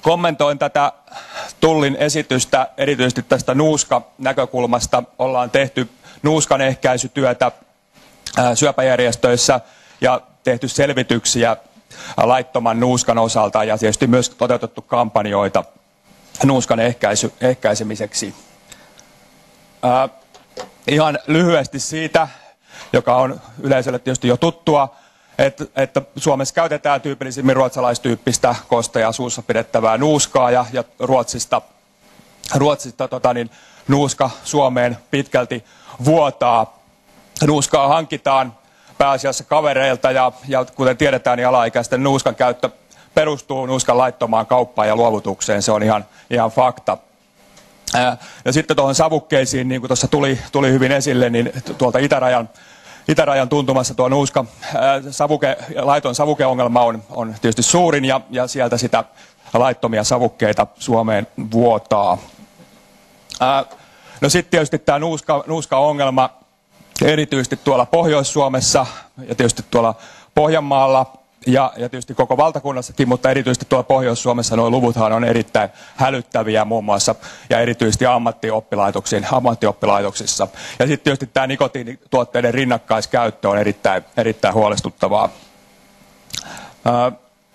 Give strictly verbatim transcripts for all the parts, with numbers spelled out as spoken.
Kommentoin tätä Tullin esitystä erityisesti tästä nuuska-näkökulmasta. Ollaan tehty nuuskan ehkäisytyötä syöpäjärjestöissä ja tehty selvityksiä laittoman nuuskan osalta ja tietysti myös toteutettu kampanjoita nuuskan ehkäisy, ehkäisemiseksi. Äh, ihan lyhyesti siitä, joka on yleisölle tietysti jo tuttua, että, että Suomessa käytetään tyypillisimmin ruotsalaistyyppistä kosteja suussa pidettävää nuuskaa ja, ja Ruotsista, Ruotsista tota niin, nuuska Suomeen pitkälti vuotaa. Nuuskaa hankitaan pääasiassa kavereilta ja, ja kuten tiedetään, niin alaikäisten nuuskan käyttö perustuu nuuskan laittomaan kauppaan ja luovutukseen. Se on ihan, ihan fakta. Ää, ja sitten tuohon savukkeisiin, niin kuin tuossa tuli, tuli hyvin esille, niin tuolta itärajan, itärajan tuntumassa tuo nuuska, ää, savuke, laiton savukeongelma on, on tietysti suurin ja, ja sieltä sitä laittomia savukkeita Suomeen vuotaa. Ää, no sitten tietysti tämä nuuska, nuuska-ongelma erityisesti tuolla Pohjois-Suomessa ja tietysti tuolla Pohjanmaalla ja, ja tietysti koko valtakunnassakin, mutta erityisesti tuolla Pohjois-Suomessa nuo luvuthan on erittäin hälyttäviä muun muassa ja erityisesti ammattioppilaitoksissa. Ja sitten tietysti tämä nikotiinituotteiden rinnakkaiskäyttö on erittäin, erittäin huolestuttavaa. Ää,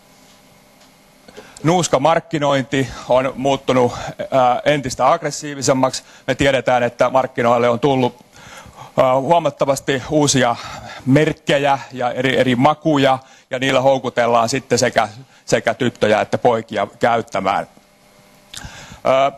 nuuskamarkkinointi on muuttunut ää, entistä aggressiivisemmaksi. Me tiedetään, että markkinoille on tullut huomattavasti uusia merkkejä ja eri, eri makuja, ja niillä houkutellaan sitten sekä, sekä tyttöjä että poikia käyttämään. Ö,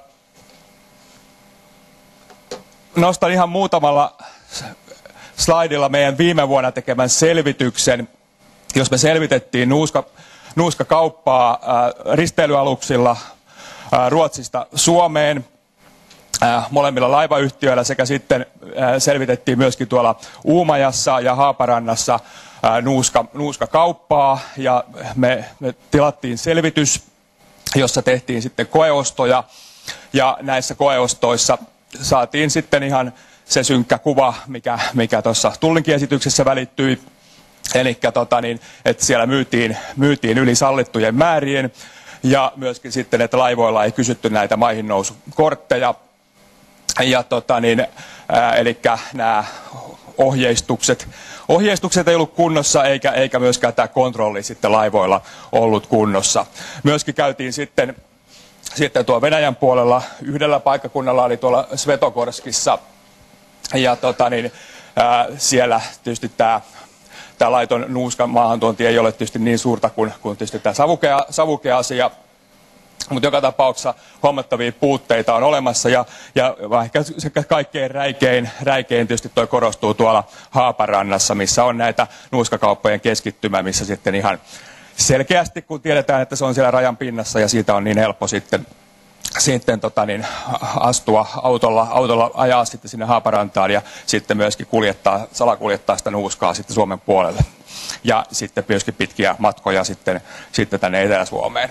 nostan ihan muutamalla slaidilla meidän viime vuonna tekemän selvityksen, jos me selvitettiin nuuska, nuuskakauppaa ä, risteilyaluksilla ä, Ruotsista Suomeen, molemmilla laivayhtiöillä sekä sitten selvitettiin myöskin tuolla Uumajassa ja Haaparannassa nuuska, nuuskakauppaa ja me, me tilattiin selvitys, jossa tehtiin sitten koeostoja ja näissä koeostoissa saatiin sitten ihan se synkkä kuva, mikä, mikä tuossa Tullinkin esityksessä välittyi, eli tota niin, että siellä myytiin, myytiin yli sallittujen määrien ja myöskin sitten, että laivoilla ei kysytty näitä maihinnousukortteja. Ja tota niin, ää, eli nämä ohjeistukset, ohjeistukset ei ollut kunnossa eikä, eikä myöskään tämä kontrolli sitten laivoilla ollut kunnossa. Myöskin käytiin sitten, sitten tuo Venäjän puolella yhdellä paikkakunnalla, oli tuolla Svetogorskissa ja tota niin, ää, siellä tietysti tämä tämä laiton nuuskan maahantuonti ei ole tietysti niin suurta kuin, kuin tietysti tämä savukea, savukeasia. Mutta joka tapauksessa huomattavia puutteita on olemassa ja, ja ehkä kaikkein räikein, räikein tietysti toi korostuu tuolla Haaparannassa, missä on näitä nuuskakauppojen keskittymä, missä sitten ihan selkeästi, kun tiedetään, että se on siellä rajan pinnassa ja siitä on niin helppo sitten, sitten tota niin, astua autolla, autolla, ajaa sitten sinne Haaparantaan ja sitten myöskin kuljettaa, salakuljettaa sitä nuuskaa sitten Suomen puolelle. Ja sitten myöskin pitkiä matkoja sitten, sitten tänne Etelä-Suomeen.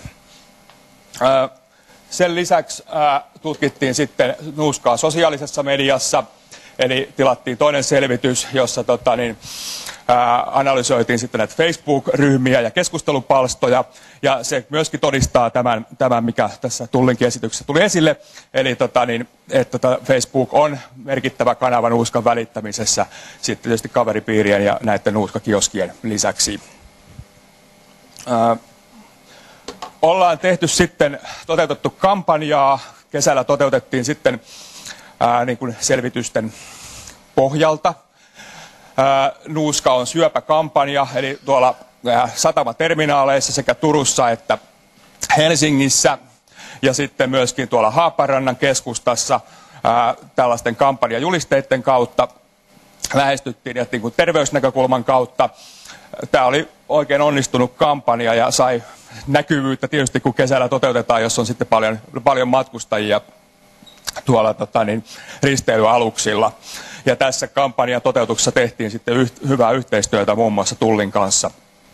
Sen lisäksi tutkittiin sitten nuuskaa sosiaalisessa mediassa, eli tilattiin toinen selvitys, jossa tota, niin, ää, analysoitiin sitten näitä Facebook-ryhmiä ja keskustelupalstoja, ja se myöskin todistaa tämän, tämän mikä tässä Tullinkin esityksessä tuli esille, eli tota, niin, että tota, Facebook on merkittävä kanava nuuskan välittämisessä, sitten tietysti kaveripiirien ja näiden nuuskakioskien lisäksi. Ää, Ollaan tehty sitten, toteutettu kampanjaa, kesällä toteutettiin sitten ää, niin kuin selvitysten pohjalta. Ää, nuuska on syöpäkampanja, eli tuolla ää, satamaterminaaleissa sekä Turussa että Helsingissä ja sitten myöskin tuolla Haaparannan keskustassa ää, tällaisten kampanjajulisteiden kautta lähestyttiin ja niin kuin terveysnäkökulman kautta. Tämä oli oikein onnistunut kampanja ja sai näkyvyyttä tietysti, kun kesällä toteutetaan, jos on sitten paljon, paljon matkustajia tuolla tota, niin, risteilyaluksilla. Ja tässä kampanjan toteutuksessa tehtiin sitten yh, hyvää yhteistyötä muun muassa Tullin kanssa.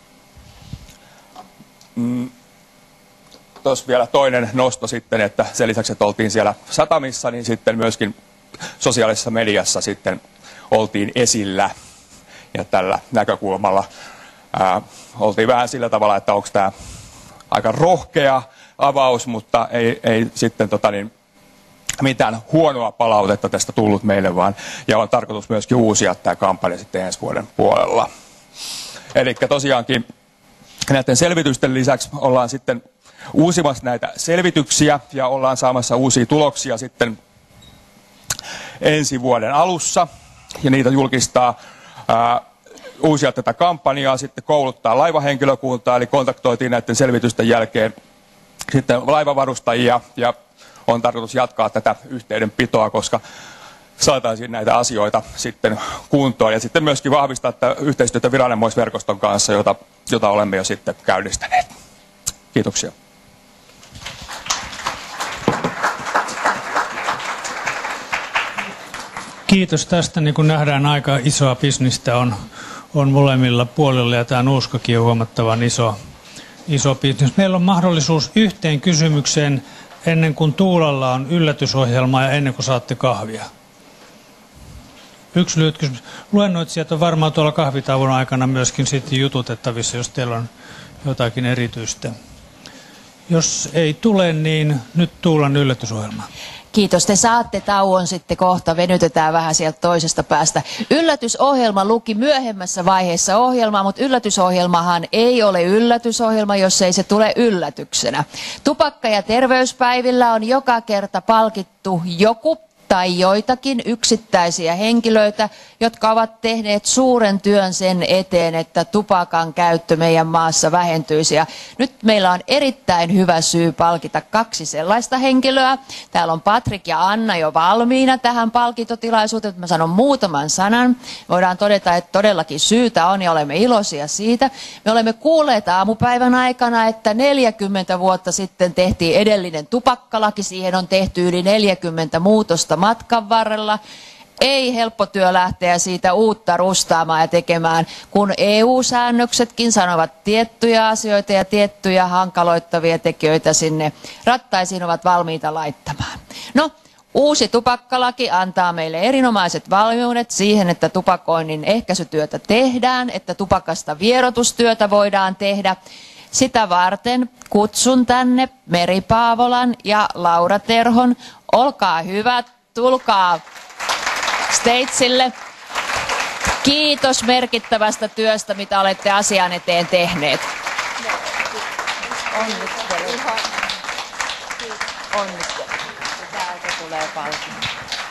Mm. Tuossa vielä toinen nosto sitten, että sen lisäksi, että oltiin siellä satamissa, niin sitten myöskin sosiaalisessa mediassa sitten oltiin esillä. Ja tällä näkökulmalla ää, oltiin vähän sillä tavalla, että onko tämä aika rohkea avaus, mutta ei, ei sitten tota niin, mitään huonoa palautetta tästä tullut meille, vaan ja on tarkoitus myöskin uusia tämä kampanja sitten ensi vuoden puolella. Eli tosiaankin näiden selvitysten lisäksi ollaan sitten uusimassa näitä selvityksiä ja ollaan saamassa uusia tuloksia sitten ensi vuoden alussa ja niitä julkistaa ää, uusia tätä kampanjaa, sitten kouluttaa laivahenkilökuntaa, eli kontaktoitiin näiden selvitysten jälkeen sitten laivavarustajia ja on tarkoitus jatkaa tätä yhteydenpitoa, koska saataisiin näitä asioita sitten kuntoon ja sitten myöskin vahvistaa tätä yhteistyötä viranomaisverkoston kanssa, jota, jota olemme jo sitten käynnistäneet. Kiitoksia. Kiitos tästä. Niin kuin nähdään, aika isoa bisnistä on, on molemmilla puolilla ja tämä nuuskakin on huomattavan iso, iso bisnes. Meillä on mahdollisuus yhteen kysymykseen ennen kuin Tuulalla on yllätysohjelma ja ennen kuin saatte kahvia. Yksi lyhyt kysymys. Luennoitsijat on varmaan tuolla kahvitauon aikana myöskin sitten jututettavissa, jos teillä on jotakin erityistä. Jos ei tule, niin nyt Tuulan yllätysohjelma. Kiitos. Te saatte tauon sitten kohta. Venytetään vähän sieltä toisesta päästä. Yllätysohjelma luki myöhemmässä vaiheessa ohjelmaa, mutta yllätysohjelmahan ei ole yllätysohjelma, jos ei se tule yllätyksenä. Tupakka- ja terveyspäivillä on joka kerta palkittu joku tai joitakin yksittäisiä henkilöitä, jotka ovat tehneet suuren työn sen eteen, että tupakan käyttö meidän maassa vähentyisi. Ja nyt meillä on erittäin hyvä syy palkita kaksi sellaista henkilöä. Täällä on Patrik ja Anna jo valmiina tähän palkintotilaisuuteen. Mä sanon muutaman sanan. Voidaan todeta, että todellakin syytä on ja olemme iloisia siitä. Me olemme kuulleet aamupäivän aikana, että neljäkymmentä vuotta sitten tehtiin edellinen tupakkalaki. Siihen on tehty yli neljäkymmentä muutosta matkan varrella. Ei helppo työ lähteä siitä uutta rustaamaan ja tekemään, kun E U-säännöksetkin sanovat tiettyjä asioita ja tiettyjä hankaloittavia tekijöitä sinne rattaisiin ovat valmiita laittamaan. No, uusi tupakkalaki antaa meille erinomaiset valmiudet siihen, että tupakoinnin ehkäisytyötä tehdään, että tupakasta vierotustyötä voidaan tehdä. Sitä varten kutsun tänne Meri Paavolan ja Laura Terhon. Olkaa hyvät, tulkaa Statesille. Kiitos merkittävästä työstä, mitä olette asian eteen tehneet. Onnittelu. Onnittelu. Täältä tulee palkinto.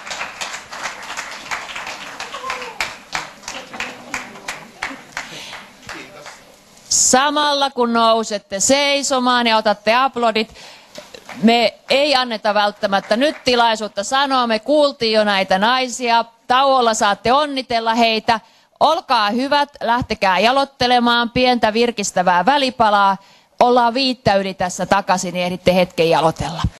Samalla kun nousette seisomaan ja otatte aplodit, me ei anneta välttämättä nyt tilaisuutta sanoa, me kuultiin jo näitä naisia, tauolla saatte onnitella heitä, olkaa hyvät, lähtekää jalottelemaan pientä virkistävää välipalaa, ollaan viittä yli tässä takaisin, niin ehditte hetken jalotella.